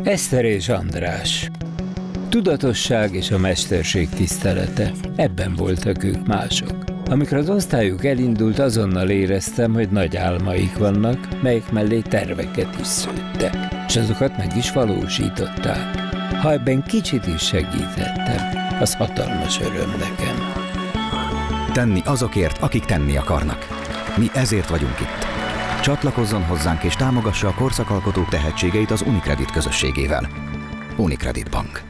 Eszter és András. Tudatosság és a mesterség tisztelete. Ebben voltak ők mások. Amikor az osztályuk elindult, azonnal éreztem, hogy nagy álmaik vannak, melyek mellé terveket is szőttek, és azokat meg is valósították. Ha ebben kicsit is segítettem, az hatalmas öröm nekem. Tenni azokért, akik tenni akarnak. Mi ezért vagyunk itt. Csatlakozzon hozzánk és támogassa a korszakalkotók tehetségeit az Unicredit közösségével. Unicredit Bank.